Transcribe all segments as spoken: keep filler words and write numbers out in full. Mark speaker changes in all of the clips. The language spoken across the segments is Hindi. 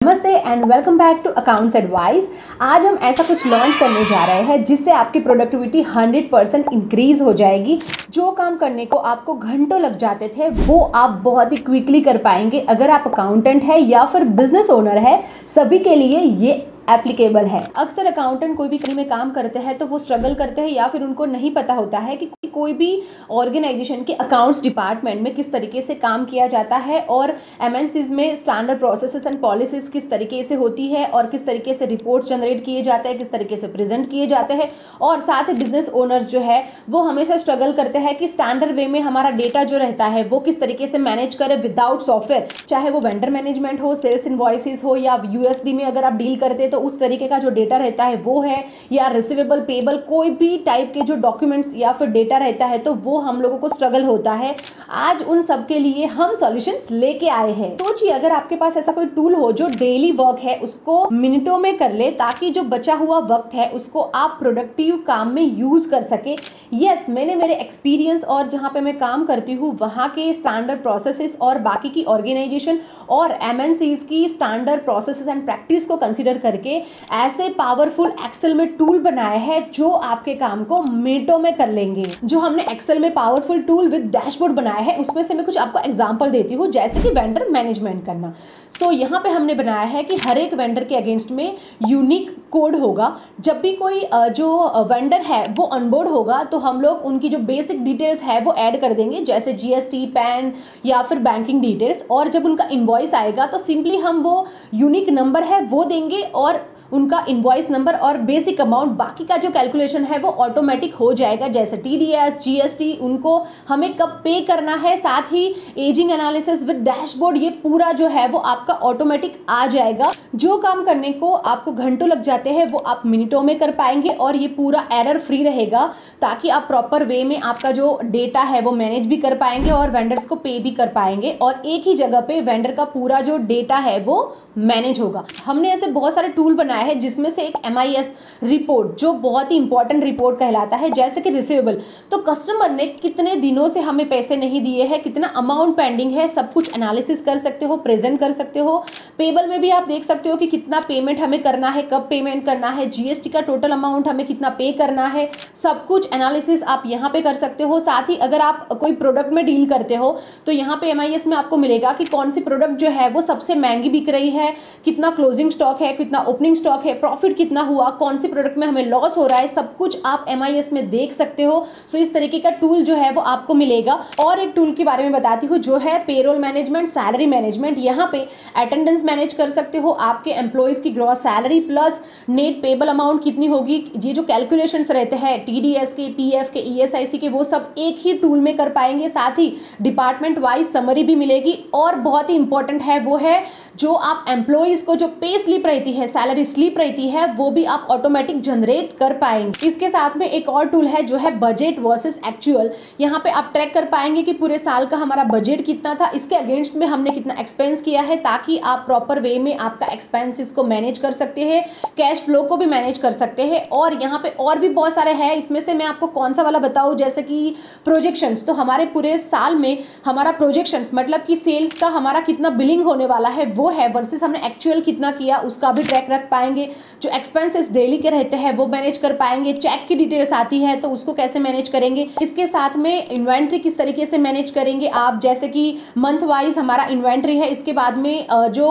Speaker 1: नमस्ते and welcome back to accounts advice. आज हम ऐसा कुछ लॉन्च करने जा रहे हैं जिससे आपकी प्रोडक्टिविटी हंड्रेड परसेंट इंक्रीज हो जाएगी। जो काम करने को आपको घंटों लग जाते थे वो आप बहुत ही क्विकली कर पाएंगे। अगर आप अकाउंटेंट है या फिर बिजनेस ओनर है, सभी के लिए ये एप्लीकेबल है। अक्सर अकाउंटेंट कोई भी कंपनी में काम करते हैं तो वो स्ट्रगल करते हैं या फिर उनको नहीं पता होता है कि कोई भी ऑर्गेनाइजेशन के अकाउंट्स डिपार्टमेंट में किस तरीके से काम किया जाता है और एमएनसीज में स्टैंडर्ड प्रोसेसेस एंड पॉलिसीज किस तरीके से होती है और किस तरीके से रिपोर्ट जनरेट किए जाते हैं, किस तरीके से प्रेजेंट किए जाते हैं। और साथ ही बिजनेस ओनर्स जो है वो हमेशा स्ट्रगल करते हैं कि स्टैंडर्ड वे में हमारा डेटा जो रहता है वो किस तरीके से मैनेज करें विदाउट सॉफ्टवेयर, चाहे वो वेंडर मैनेजमेंट हो, सेल्स इनवॉइसेस हो या यूएसडी में अगर आप डील करते हैं तो उस तरीके का जो डेटा रहता है वो है, या रिसीवेबल पेबल कोई भी टाइप के जो डॉक्यूमेंट्स या फिर डेटा रहता है तो वो हम लोगों को स्ट्रगल होता है। आज उन सब के लिए हम सॉल्यूशंस लेके आए हैं। सोचिए अगर आपके पास ऐसा कोई टूल हो जो डेली वर्क है उसको मिनटों में कर ले, ताकि जो बचा हुआ वक्त है उसको आप प्रोडक्टिव काम में यूज कर सके। यस, मैंने मेरे एक्सपीरियंस और जहां पे मैं काम करती हूँ वहां के स्टैंडर्ड प्रोसेसेस और बाकी की ऑर्गेनाइजेशन और एमएनसीज की स्टैंडर्ड प्रोसेसेस एंड प्रैक्टिस को कंसीडर करके ऐसे पावरफुल एक्सेल में टूल बनाए हैं जो आपके काम को मिनटों में कर लेंगे। जो हमने एक्सेल में पावरफुल टूल विद डैशबोर्ड बनाया है उसमें से मैं कुछ आपको एग्जांपल देती हूँ, जैसे कि वेंडर मैनेजमेंट करना। तो यहाँ पे हमने बनाया है कि हर एक वेंडर के अगेंस्ट में यूनिक कोड होगा। जब भी कोई जो वेंडर है वो ऑनबोर्ड होगा तो हम लोग उनकी जो बेसिक डिटेल्स है वो ऐड कर देंगे, जैसे जीएसटी, पैन या फिर बैंकिंग डिटेल्स। और जब उनका इनवॉइस आएगा तो सिंपली हम वो यूनिक नंबर है वो देंगे और उनका इनवॉइस नंबर और बेसिक अमाउंट, बाकी का जो कैलकुलेशन है वो ऑटोमेटिक हो जाएगा, जैसे टीडीएस, जीएसटी, उनको हमें कब पे करना है, साथ ही एजिंग एनालिसिस विद डैशबोर्ड, ये पूरा जो है वो आपका ऑटोमेटिक आ जाएगा। जो काम करने को आपको घंटों लग जाते हैं वो आप मिनटों में कर पाएंगे और ये पूरा एरर फ्री रहेगा, ताकि आप प्रॉपर वे में आपका जो डेटा है वो मैनेज भी कर पाएंगे और वेंडर्स को पे भी कर पाएंगे और एक ही जगह पे वेंडर का पूरा जो डेटा है वो मैनेज होगा। हमने ऐसे बहुत सारे टूल बनाए हैं जिसमें से एक एमआईएस रिपोर्ट जो बहुत ही इंपॉर्टेंट रिपोर्ट कहलाता है, जैसे कि रिसीवेबल, तो कस्टमर ने कितने दिनों से हमें पैसे नहीं दिए हैं, कितना अमाउंट पेंडिंग है, सब कुछ एनालिसिस कर सकते हो, प्रेजेंट कर सकते हो। पेबल में भी आप देख सकते हो कि कितना पेमेंट हमें करना है, कब पेमेंट करना है, जीएसटी का टोटल अमाउंट हमें कितना पे करना है, सब कुछ एनालिसिस आप यहाँ पे कर सकते हो। साथ ही अगर आप कोई प्रोडक्ट में डील करते हो तो यहाँ पे एमआईएस में आपको मिलेगा कि कौन सी प्रोडक्ट जो है वो सबसे महंगी बिक रही है, कितना क्लोजिंग स्टॉक है, कितना ओपनिंग स्टॉक है, प्रॉफिट कितना हुआ, कौन सी प्रोडक्ट में हमें लॉस हो रहा है, सब कुछ आप एमआईएस में देख सकते हो। सो इस तरीके का टूल जो है वो आपको मिलेगा। और एक टूल के बारे में बताती हूँ जो है पेरोल मैनेजमेंट, सैलरी मैनेजमेंट। यहाँ पे अटेंडेंस मैनेज कर सकते हो, आपके एम्प्लॉइज की gross salary plus net payable amount कितनी होगी, ये जो कैलकुलेशंस रहते हैं टीडीएस के, पीएफ के, ईएसआईसी के, वो सब एक ही टूल में कर पाएंगे। साथ ही डिपार्टमेंट वाइज समरी भी मिलेगी और बहुत ही इंपॉर्टेंट है वो है जो आप एम्प्लॉइज को जो पे स्लिप रहती है, सैलरी स्लिप रहती है, वो भी आप ऑटोमेटिक जनरेट कर पाएंगे। इसके साथ में एक और टूल है जो है बजट वर्सेस एक्चुअल। यहाँ पे आप ट्रैक कर पाएंगे कि पूरे साल का हमारा बजट कितना था, इसके अगेंस्ट में हमने कितना एक्सपेंस किया है, ताकि आप प्रॉपर वे में आपका एक्सपेंसेस को मैनेज कर सकते हैं, कैश फ्लो को भी मैनेज कर सकते हैं। और यहाँ पे और भी बहुत सारे हैं, इसमें से मैं आपको कौन सा वाला बताऊँ, जैसे कि प्रोजेक्शंस। तो हमारे पूरे साल में हमारा प्रोजेक्शंस मतलब कि सेल्स का हमारा कितना बिलिंग होने वाला है वो है, वर्सेस हमने एक्चुअल कितना किया उसका भी ट्रैक रख पाएंगे। जो एक्सपेंसेस डेली के रहते हैं वो मैनेज कर पाएंगे। चेक की डिटेल्स आती है तो उसको कैसे मैनेज करेंगे। इसके साथ में इन्वेंट्री किस तरीके से मैनेज करेंगे आप, जैसे कि मंथ वाइज हमारा इन्वेंट्री है, इसके बाद में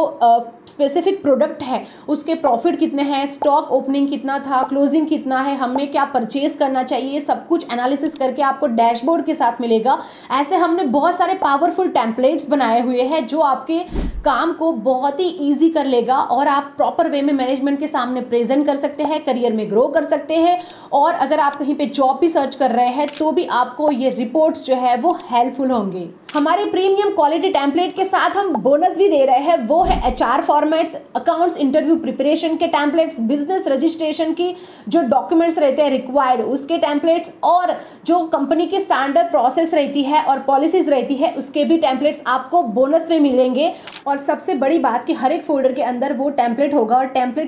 Speaker 1: जो स्पेसिफिक प्रोडक्ट है उसके प्रॉफिट कितने हैं, स्टॉक ओपनिंग कितना था, क्लोजिंग कितना है, हमें क्या परचेज करना चाहिए, सब कुछ एनालिसिस करके आपको डैशबोर्ड के साथ मिलेगा। ऐसे हमने बहुत सारे पावरफुल टेम्पलेट्स बनाए हुए हैं जो आपके काम को बहुत ही ईजी कर लेगा और आप प्रॉपर वे में मैनेजमेंट के सामने प्रेजेंट कर सकते हैं, करियर में ग्रो कर सकते हैं। और अगर आप कहीं पे जॉब भी सर्च कर रहे हैं तो भी आपको ये रिपोर्ट्स जो है वो हेल्पफुल होंगे। हमारे प्रीमियम क्वालिटी टेम्पलेट के साथ हम बोनस भी दे रहे हैं, वो है HR formats, accounts interview preparation के टेम्पलेट्स, बिजनेस रजिस्ट्रेशन की जो डॉक्यूमेंट्स रहते हैं रिक्वायर्ड उसके टेम्पलेट्स, और जो कंपनी की स्टैंडर्ड प्रोसेस रहती है और पॉलिसीज रहती है उसके भी टेम्पलेट्स आपको बोनस में मिलेंगे। और सबसे बड़ी बात कि हर एक फोल्डर के अंदर वो टेम्पलेट होगा और टेम्पलेट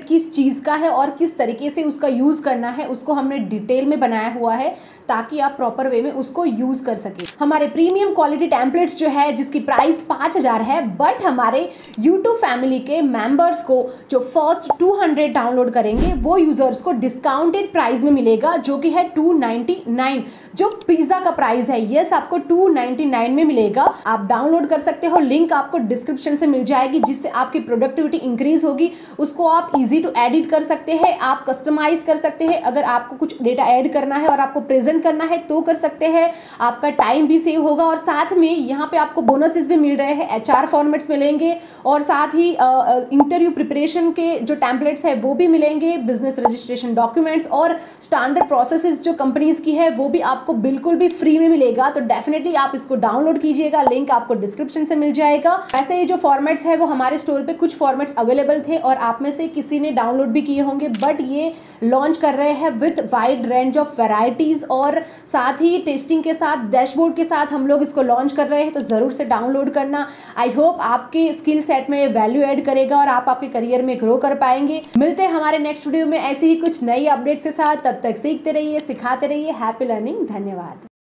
Speaker 1: टेम्पलेट किस चीज़ का है और किस तरीके से उसका यूज़ करना है उसको हमने डिटेल में बनाया हुआ है ताकि आप प्रॉपर वे में उसको यूज़ कर सकें। हमारे प्रीमियम क्वालिटी टेम्पलेट्स जो है जिसकी प्राइस पाँच हज़ार है, बट हमारे यूट्यूब फैमिली के मेंबर्स को जो फर्स्ट दो सौ डाउनलोड करेंगे वो यूजर्स को डिस्काउंटेड प्राइस में मिलेगा जो कि है टू नाइन्टी नाइन, जो पिज्जा का प्राइस है यस आपको टू नाइन्टी नाइन में मिलेगा। आप डाउनलोड कर सकते हो, लिंक आपको डिस्क्रिप्शन से मिल जाएगी, जिससे आपकी प्रोडक्टिविटी इंक्रीज होगी। उसको आप इजी टू एडिट कर सकते हैं, आप कस्टमाइज कर सकते हैं, अगर आपको कुछ डेटा ऐड करना है और आपको प्रेजेंट करना है तो कर सकते हैं। आपका टाइम भी सेव होगा और साथ में यहाँ पे आपको बोनसेस भी मिल रहे हैं, एचआर फॉर्मेट्स मिलेंगे और साथ ही इंटरव्यू प्रिपरेशन के जो टेम्पलेट्स है वो भी मिलेंगे, बिजनेस रजिस्ट्रेशन डॉक्यूमेंट्स और स्टैंडर्ड प्रोसेसेस जो कंपनीज की है वो भी आपको बिल्कुल भी फ्री में मिलेगा। तो डेफिनेटली आप इसको डाउनलोड कीजिएगा, लिंक आपको डिस्क्रिप्शन से मिल जाएगा। ऐसे ही जो फॉर्मेट्स है वो हमारे स्टोर पे कुछ फॉर्मेट्स अवेलेबल थे और आप में से किसी ने डाउनलोड भी किए होंगे, बट ये लॉन्च कर रहे हैं with wide range of varieties और साथ ही टेस्टिंग के साथ डैशबोर्ड के साथ हम लोग इसको लॉन्च कर रहे हैं, तो जरूर से डाउनलोड करना। आई होप आपके स्किल सेट में वैल्यू ऐड करेगा और आप आपके करियर में ग्रो कर पाएंगे। मिलते हैं हमारे नेक्स्ट वीडियो में ऐसी ही कुछ नई अपडेट्स के साथ, तब तक सीखते रहिए, सिखाते रहिए। हैप्पी लर्निंग, धन्यवाद।